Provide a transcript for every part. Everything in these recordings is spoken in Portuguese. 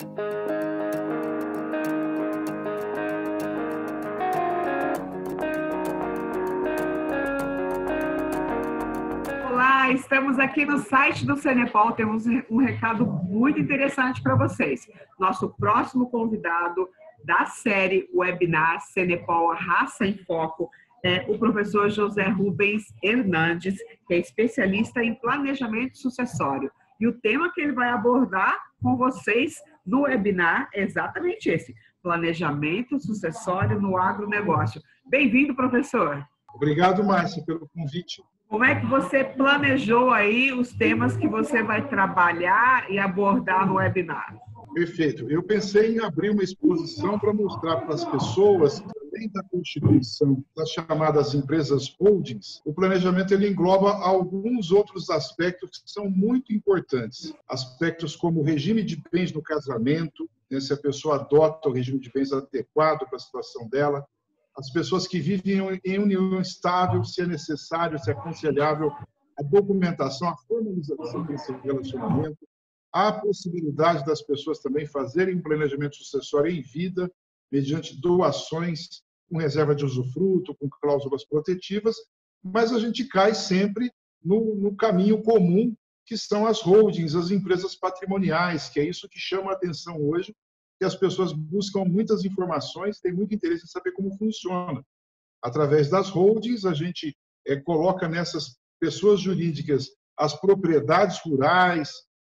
Olá, estamos aqui no site do Cenepal. Temos um recado muito interessante para vocês. Nosso próximo convidado da série webinar Cenepal, a Raça em Foco, é o professor José Rubens Hernandes, que é especialista em planejamento sucessório. E o tema que ele vai abordar com vocês no webinar é exatamente esse: planejamento sucessório no agronegócio. Bem-vindo, professor. Obrigado, Márcia, pelo convite. Como é que você planejou aí os temas que você vai trabalhar e abordar no webinar? Perfeito. Eu pensei em abrir uma exposição para mostrar para as pessoas que, além da constituição das chamadas empresas holdings, o planejamento ele engloba alguns outros aspectos que são muito importantes. Aspectos como o regime de bens no casamento, né, se a pessoa adota o regime de bens adequado para a situação dela, as pessoas que vivem em união estável, se é necessário, se é aconselhável, a documentação, a formalização desse relacionamento, há a possibilidade das pessoas também fazerem um planejamento sucessório em vida, mediante doações, com reserva de usufruto, com cláusulas protetivas, mas a gente cai sempre no caminho comum, que são as holdings, as empresas patrimoniais, que é isso que chama a atenção hoje, que as pessoas buscam muitas informações, têm muito interesse em saber como funciona. Através das holdings, a gente coloca nessas pessoas jurídicas as propriedades rurais,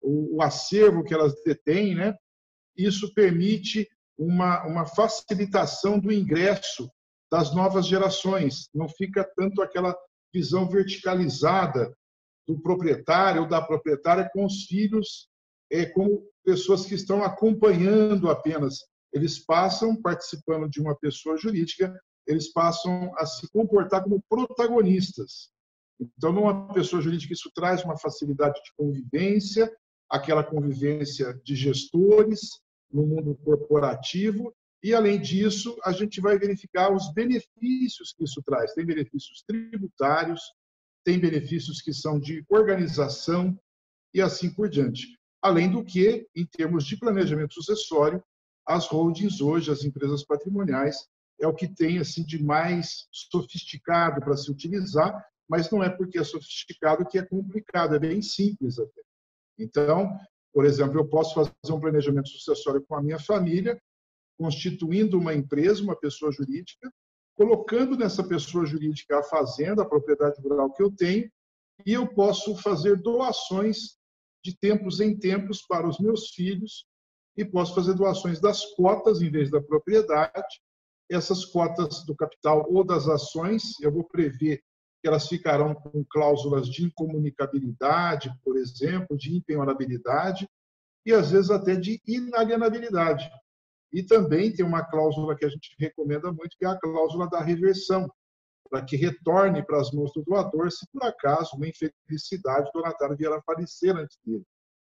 o acervo que elas detêm, né? Isso permite uma facilitação do ingresso das novas gerações. Não fica tanto aquela visão verticalizada do proprietário ou da proprietária com os filhos como pessoas que estão acompanhando apenas. Eles passam, participando de uma pessoa jurídica, eles passam a se comportar como protagonistas. Então, numa pessoa jurídica, isso traz uma facilidade de convivência, aquela convivência de gestores no mundo corporativo, e, além disso, a gente vai verificar os benefícios que isso traz. Tem benefícios tributários, tem benefícios que são de organização e assim por diante. Além do que, em termos de planejamento sucessório, as holdings hoje, as empresas patrimoniais, é o que tem assim de mais sofisticado para se utilizar, mas não é porque é sofisticado que é complicado, é bem simples até. Então, por exemplo, eu posso fazer um planejamento sucessório com a minha família, constituindo uma empresa, uma pessoa jurídica, colocando nessa pessoa jurídica a fazenda, a propriedade rural que eu tenho, e eu posso fazer doações de tempos em tempos para os meus filhos e posso fazer doações das cotas em vez da propriedade. Essas cotas do capital ou das ações, eu vou prever que elas ficarão com cláusulas de incomunicabilidade, por exemplo, de impenhorabilidade e, às vezes, até de inalienabilidade. E também tem uma cláusula que a gente recomenda muito, que é a cláusula da reversão, para que retorne para as mãos do doador se, por acaso, uma infelicidade, o donatário vier a falecer antes dele.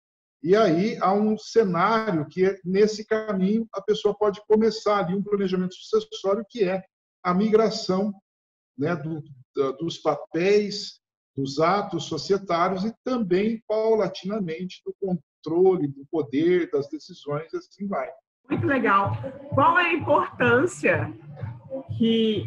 E aí há um cenário que, nesse caminho, a pessoa pode começar ali um planejamento sucessório, que é a migração, né, dos papéis, dos atos societários e também, paulatinamente, do controle, do poder, das decisões, assim vai. Muito legal. Qual é a importância que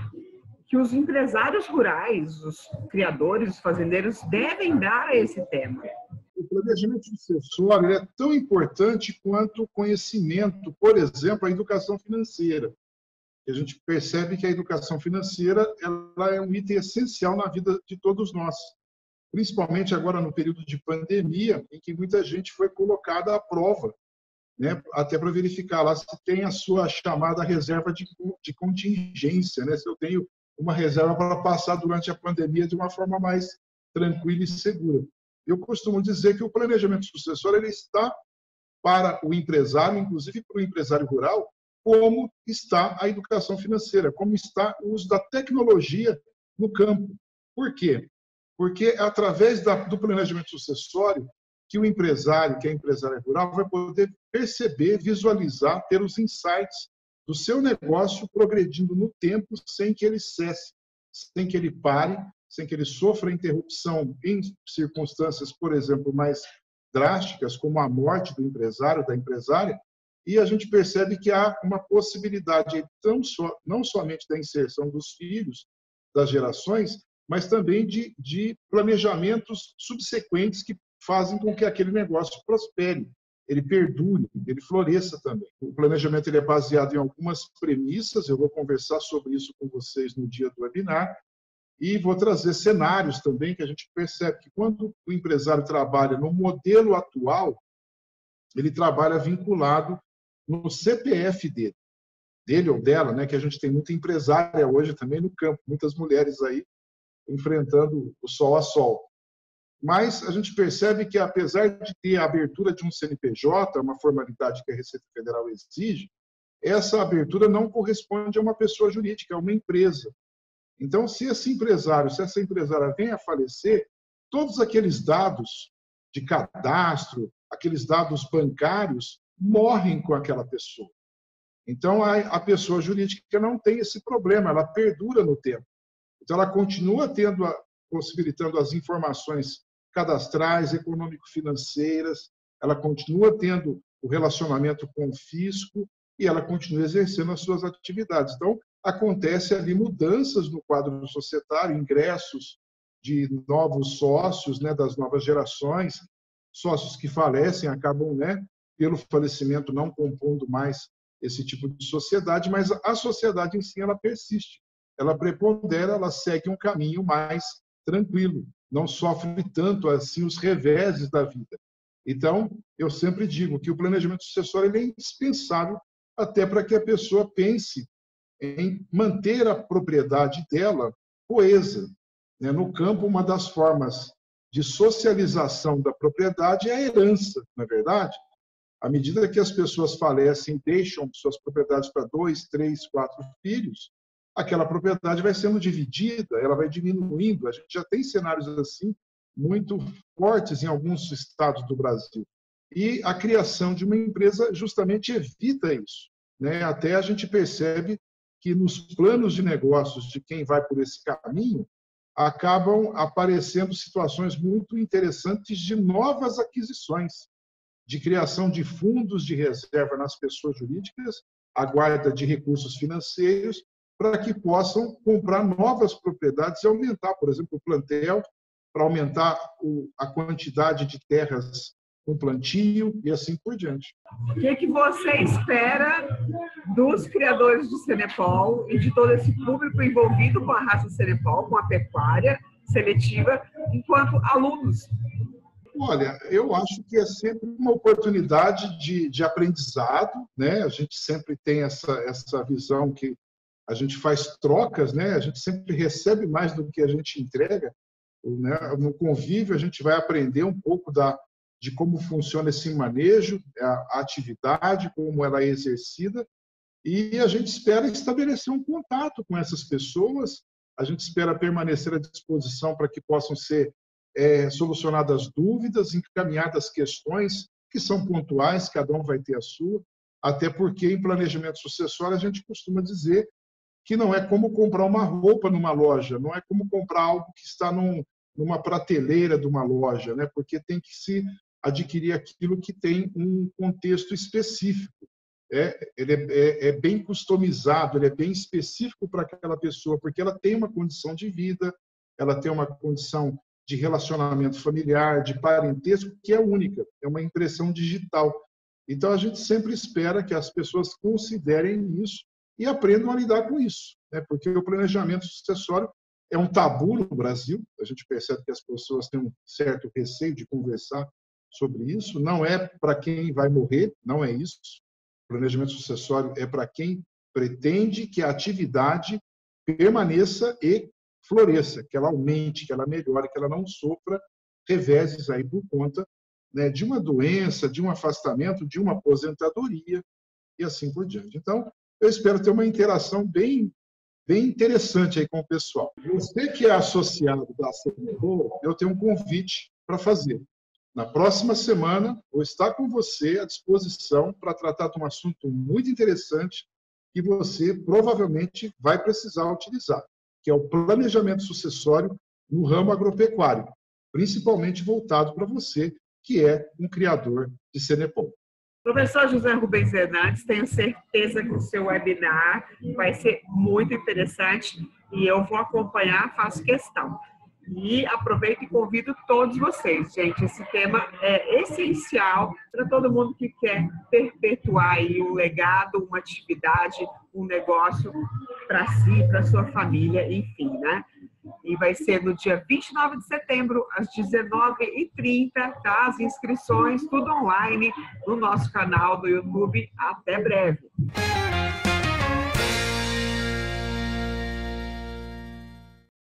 os empresários rurais, os criadores, os fazendeiros devem dar a esse tema? O planejamento sucessório é tão importante quanto o conhecimento, por exemplo, a educação financeira. A gente percebe que a educação financeira ela é um item essencial na vida de todos nós, principalmente agora no período de pandemia, em que muita gente foi colocada à prova, né, até para verificar lá se tem a sua chamada reserva de contingência, né, se eu tenho uma reserva para passar durante a pandemia de uma forma mais tranquila e segura. Eu costumo dizer que o planejamento sucessório ele está para o empresário, inclusive para o empresário rural, como está a educação financeira, como está o uso da tecnologia no campo. Por quê? Porque é através do planejamento sucessório que o empresário, que é empresário rural, vai poder perceber, visualizar, ter os insights do seu negócio progredindo no tempo sem que ele cesse, sem que ele pare, sem que ele sofra interrupção em circunstâncias, por exemplo, mais drásticas, como a morte do empresário, da empresária, e a gente percebe que há uma possibilidade não somente da inserção dos filhos, das gerações, mas também de planejamentos subsequentes que fazem com que aquele negócio prospere, ele perdure, ele floresça também. O planejamento ele é baseado em algumas premissas, eu vou conversar sobre isso com vocês no dia do webinar, e vou trazer cenários também que a gente percebe que quando o empresário trabalha no modelo atual, ele trabalha vinculado no CPF dele ou dela, né, que a gente tem muita empresária hoje também no campo, muitas mulheres aí enfrentando o sol a sol. Mas a gente percebe que, apesar de ter a abertura de um CNPJ, uma formalidade que a Receita Federal exige, essa abertura não corresponde a uma pessoa jurídica, a uma empresa. Então, se essa empresária vem a falecer, todos aqueles dados de cadastro, aqueles dados bancários, morrem com aquela pessoa. Então, a pessoa jurídica não tem esse problema, ela perdura no tempo. Então, ela continua possibilitando as informações cadastrais, econômico-financeiras, ela continua tendo o relacionamento com o fisco e ela continua exercendo as suas atividades. Então, acontece ali mudanças no quadro societário, ingressos de novos sócios, né, das novas gerações, sócios que falecem, acabam, né, pelo falecimento, não compondo mais esse tipo de sociedade, mas a sociedade em si ela persiste, ela prepondera, ela segue um caminho mais tranquilo, não sofre tanto assim os reveses da vida. Então, eu sempre digo que o planejamento sucessório ele é indispensável até para que a pessoa pense em manter a propriedade dela coesa. No campo, uma das formas de socialização da propriedade é a herança, não é verdade? À medida que as pessoas falecem e deixam suas propriedades para 2, 3, 4 filhos, aquela propriedade vai sendo dividida, ela vai diminuindo. A gente já tem cenários assim muito fortes em alguns estados do Brasil. E a criação de uma empresa justamente evita isso, né? Até a gente percebe que nos planos de negócios de quem vai por esse caminho, acabam aparecendo situações muito interessantes de novas aquisições, de criação de fundos de reserva nas pessoas jurídicas, a guarda de recursos financeiros, para que possam comprar novas propriedades e aumentar, por exemplo, o plantel, para aumentar a quantidade de terras com plantio e assim por diante. O que você espera dos criadores do Cenepol e de todo esse público envolvido com a raça Cenepol, com a pecuária seletiva, enquanto alunos? Olha, eu acho que é sempre uma oportunidade de aprendizado, né? A gente sempre tem essa visão que a gente faz trocas, né? A gente sempre recebe mais do que a gente entrega, né? No convívio, a gente vai aprender um pouco de como funciona esse manejo, a atividade, como ela é exercida, e a gente espera estabelecer um contato com essas pessoas, a gente espera permanecer à disposição para que possam ser solucionadas dúvidas, encaminhadas questões que são pontuais, cada um vai ter a sua, até porque em planejamento sucessório a gente costuma dizer que não é como comprar uma roupa numa loja, não é como comprar algo que está numa prateleira de uma loja, né? Porque tem que se adquirir aquilo que tem um contexto específico. Ele é bem customizado, ele é bem específico para aquela pessoa, porque ela tem uma condição de vida, ela tem uma condição de relacionamento familiar, de parentesco, que é única, é uma impressão digital. Então, a gente sempre espera que as pessoas considerem isso e aprendam a lidar com isso, né? Porque o planejamento sucessório é um tabu no Brasil, a gente percebe que as pessoas têm um certo receio de conversar sobre isso, não é para quem vai morrer, não é isso. O planejamento sucessório é para quem pretende que a atividade permaneça e floresça, que ela aumente, que ela melhore, que ela não sofra reveses aí por conta, né, de uma doença, de um afastamento, de uma aposentadoria e assim por diante. Então, eu espero ter uma interação bem interessante aí com o pessoal. Você que é associado da Cenepol, eu tenho um convite para fazer. Na próxima semana, vou estar com você à disposição para tratar de um assunto muito interessante que você provavelmente vai precisar utilizar, que é o planejamento sucessório no ramo agropecuário, principalmente voltado para você que é um criador de Cenepol. Professor José Rubens Hernandes, tenho certeza que o seu webinar vai ser muito interessante e eu vou acompanhar, faço questão. E aproveito e convido todos vocês, gente. Esse tema é essencial para todo mundo que quer perpetuar aí um legado, uma atividade, um negócio para si, para sua família, enfim, né? E vai ser no dia 29 de setembro, às 19h30, tá? As inscrições, tudo online, no nosso canal do YouTube. Até breve!